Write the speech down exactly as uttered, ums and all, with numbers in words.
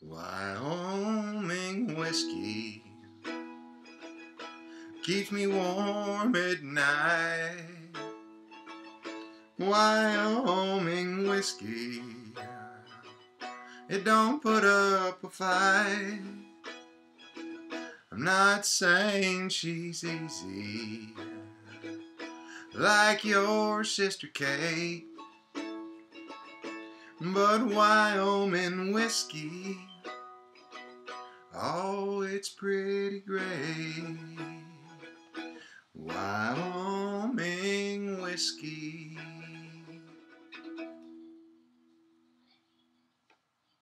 Wyoming whiskey keeps me warm at night. Wyoming whiskey, it don't put up a fight. I'm not saying she's easy like your sister Kate, but Wyoming whiskey, oh, it's pretty great. Wyoming whiskey